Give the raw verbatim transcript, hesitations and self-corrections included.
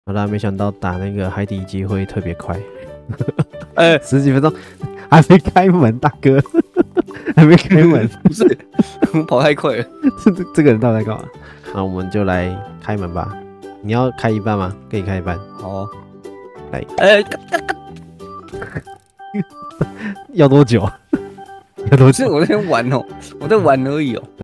好啦，没想到打那个海底机会特别快， 哎、 十几分钟还没开门，大哥还没开门， 不是，我跑太快了。 这这这个人到底在干嘛？那我们就来开门吧。你要开一半吗？给你开一半。 好、哦， 来， 哎、 要多久？要多久？ 不是我在玩哦，我在玩而已哦。